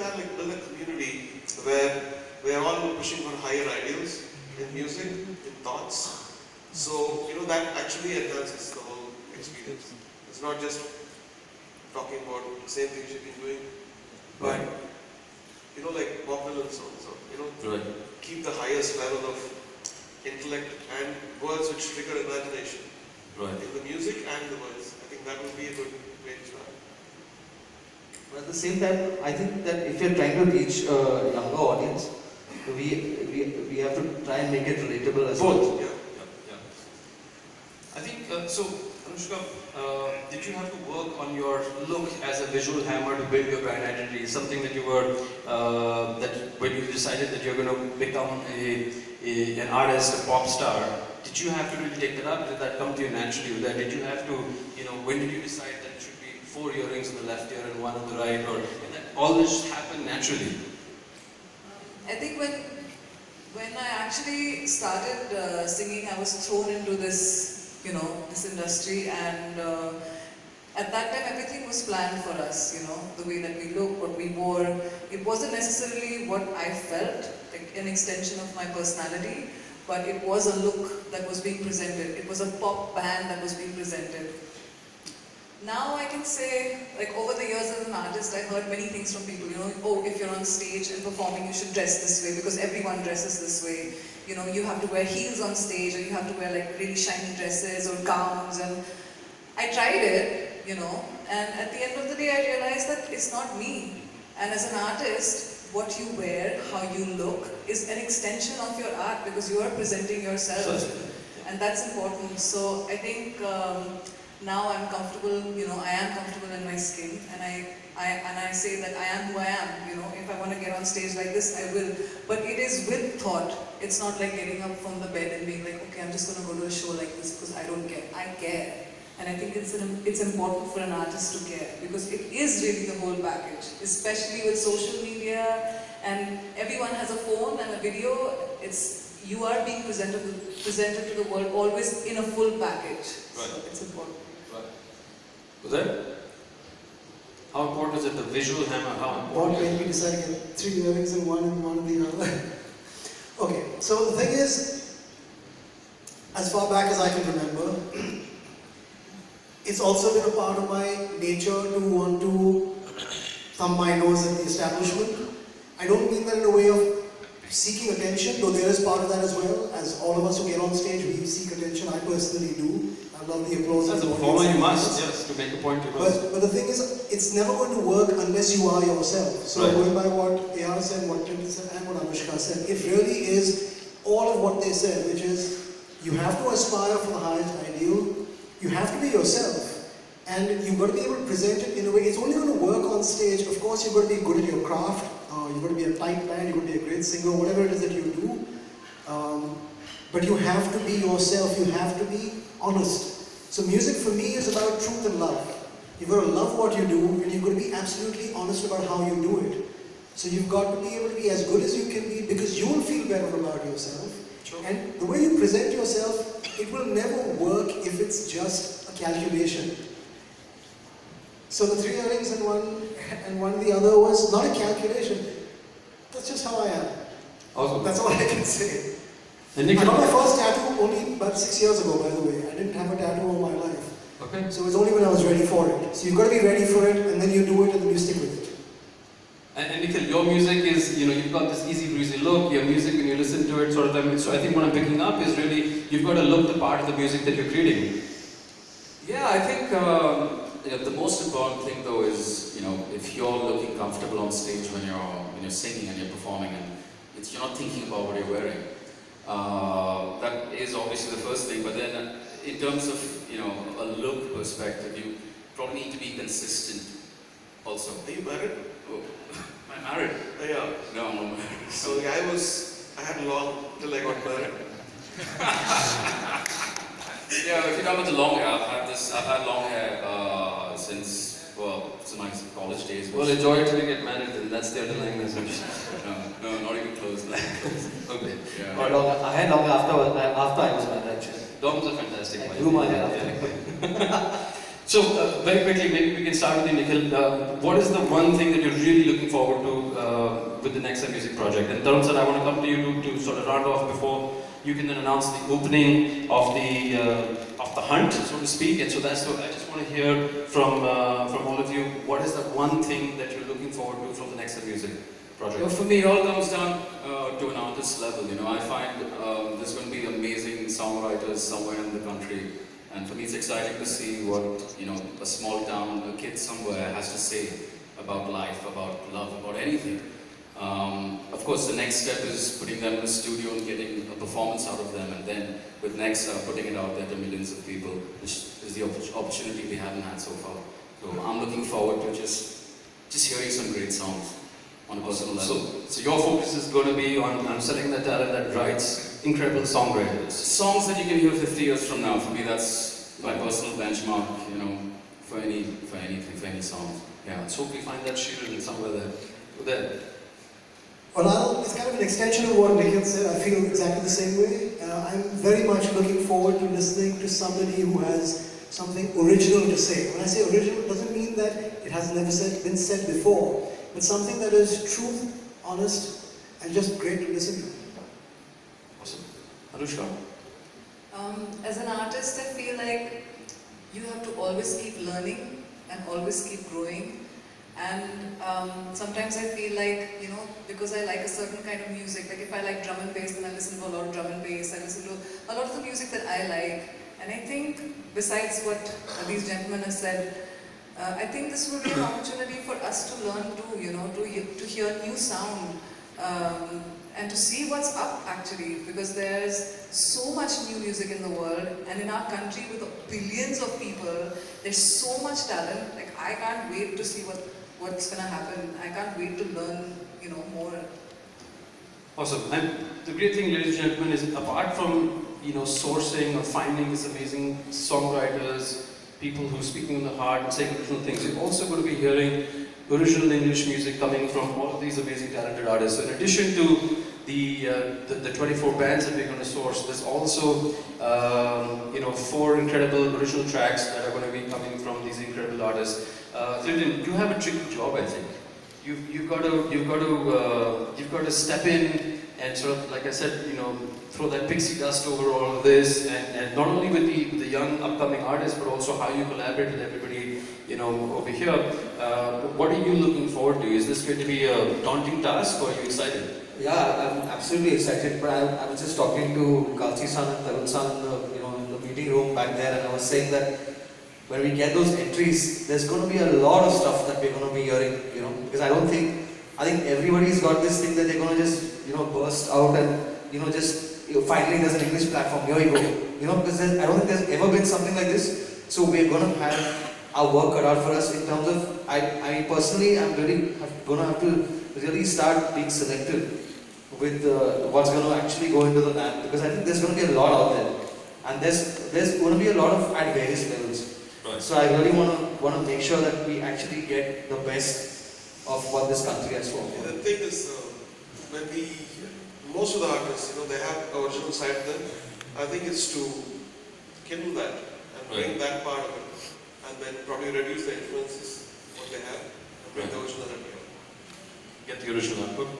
to have like build a community where we are all pushing for higher ideals in music, in thoughts. So that actually enhances the whole experience. It's not just talking about the same things you've been doing, but like Bob Dylan songs, right. Keep the highest level of intellect and words which trigger imagination. Right. In the music and the words. I think that would be a good way to try. But at the same time, I think that if you're trying to reach a younger audience, we have to try and make it relatable as well. Both, yeah. I think, so Anushka, did you have to work on your look as a visual hammer to build your brand identity? Something that you were, that when you decided that you're going to become an artist, a pop star, did you have to really take that up? Did that come to you naturally? Or did you have to, when did you decide that it should be 4 earrings on the left ear and 1 on the right? Or did that all this happen naturally? I think when I actually started singing, I was thrown into this, this industry, and at that time everything was planned for us, the way that we looked, what we wore. It wasn't necessarily what I felt, like an extension of my personality, but it was a look that was being presented. It was a pop band that was being presented. Now I can say, like over the years as an artist, I heard many things from people, oh, if you're on stage and performing, you should dress this way because everyone dresses this way. You have to wear heels on stage, or you have to wear like really shiny dresses or gowns. And I tried it, and at the end of the day, I realized that it's not me. And as an artist, what you wear, how you look, is an extension of your art because you are presenting yourself, and that's important. So I think now I'm comfortable, I am comfortable in my skin, and I say that I am who I am, if I want to get on stage like this, I will. But it is with thought. It's not like getting up from the bed and being like, okay, I'm just going to go to a show like this because I don't care. I care. And I think it's important for an artist to care because it is really the whole package, especially with social media, and everyone has a phone and a video. You are being presented to the world always in a full package. Right. So it's important. Right. Was that? How important is it, the visual hammer? How important? What made me decide to get 3 earrings in one and one in the other? Okay, so the thing is, as far back as I can remember, it's also been a part of my nature to want to thumb my nose at the establishment. I don't mean that in a way of seeking attention, though there is part of that as well. As all of us who get on stage, we seek attention. I personally do. I love the applause. As a performer, you must, yes, to make a point. But the thing is, it's never going to work unless you are yourself. So right. Going by what AR said, what Tim said, and what Anushka said, it really is all of what they said, which is you have to aspire for the highest ideal. You have to be yourself, and you've got to be able to present it in a way. It's only going to work on stage. Of course, you've got to be good at your craft. You've got to be a tight man. You've got to be a great singer, whatever it is that you do. But you have to be yourself. You have to be honest. So music for me is about truth and love. You've got to love what you do, and you've got to be absolutely honest about how you do it. So you've got to be able to be as good as you can be because you will feel better about yourself. Sure. And the way you present yourself, it will never work if it's just a calculation. So the 3 earrings and one the other was not a calculation. That's just how I am. Awesome. That's all I can say. And I got my first tattoo only about 6 years ago, by the way. I didn't have a tattoo all my life. Okay. So it was only when I was ready for it. So you've got to be ready for it, and then you do it, and then you stick with it. And Nikhil, your music is, you've got this easy breezy look, your music when you listen to it sort of, so I think what I'm picking up is really, you've got to look the part of the music that you're creating. Yeah, I think the most important thing though is, if you're looking comfortable on stage when you're singing and you're performing, and you're not thinking about what you're wearing. That is obviously the first thing, but then in terms of, a look perspective, you probably need to be consistent also. Are you married? Oh, am I married? Yeah. No, I'm not married. So yeah, I had long till I got married. Yeah, if you talk about the long hair, I've had long hair since my college days. Well, enjoy it till you get married, and that's the underlying message. No, not even close. Okay. Yeah. I had long after I was married, actually. Dogs are fantastic. I grew my hair after. So, very quickly, maybe we can start with you, Nikhil. What is the one thing that you're really looking forward to with the Nexa music project? And Tarun sir, I want to come to you to sort of round off before you can then announce the opening of the hunt, so to speak. And so that's what I just want to hear from all of you. What is the one thing that you're looking forward to from the Nexa music project? Well, for me, it all comes down to an artist level. You know, I find there's going to be amazing songwriters somewhere in the country. And for me, it's exciting to see what, you know, a small town, a kid somewhere has to say about life, about love, about anything. Of course, the next step is putting them in the studio and getting a performance out of them, and then with Nexa, putting it out there to millions of people, which is the opportunity we haven't had so far. So I'm looking forward to just hearing some great songs on a personal level. So your focus is going to be on selling the talent that writes incredible songwriters. Songs that you can hear 50 years from now. For me, that's my personal benchmark, you know, for any songs. Yeah, let's hope we find that shielded somewhere there. Well, it's kind of an extension of what Nikhil said. I feel exactly the same way. I'm very much looking forward to listening to somebody who has something original to say. When I say original, it doesn't mean that it has never been said before, but something that is true, honest, and just great to listen to. Awesome. Anushka? As an artist, I feel like you have to always keep learning and always keep growing. And sometimes I feel like, you know, because I like a certain kind of music, like if I like drum and bass, then I listen to a lot of drum and bass, I listen to a lot of the music that I like. And I think, besides what these gentlemen have said, I think this will be an opportunity for us to learn too, you know, to hear new sound and to see what's up actually, because there's so much new music in the world, and in our country with billions of people, there's so much talent. Like, I can't wait to see what's gonna happen. I can't wait to learn, you know, more. Awesome. And the great thing, ladies and gentlemen, is apart from, you know, sourcing or finding these amazing songwriters, people who are speaking in the heart and saying original things, you're also going to be hearing original English music coming from all of these amazing talented artists. So in addition to the 24 bands that we're going to source, there's also you know, 4 incredible original tracks that are going to be coming from these incredible artists. Clinton, you have a tricky job, I think. You've got to step in and sort of, like I said, you know, throw that pixie dust over all of this, and not only with the young upcoming artists, but also how you collaborate with everybody, you know, over here. What are you looking forward to? Is this going to be a daunting task, or are you excited? Yeah, I'm absolutely excited. But I was just talking to Kalsi-san and Tarun-san in the meeting room back there, and I was saying that when we get those entries, there's going to be a lot of stuff that we're going to be hearing, you know, because I think everybody's got this thing that they're going to just, you know, burst out and, you know, just, finally there's an English platform, here you go, you know, because I don't think there's ever been something like this. So we're going to have our work cut out for us in terms of, I personally, I'm really going to have to really start being selective with what's going to actually go into the lab, because I think there's going to be a lot out there, and there's going to be a lot of at various levels. Right. So I really want to make sure that we actually get the best of what this country has to offer. The thing is, when most of the artists, you know, they have original side to them. I think it's to kindle that and bring that part of it, and then probably reduce the influences what they have and bring the original that we have. Get the original output.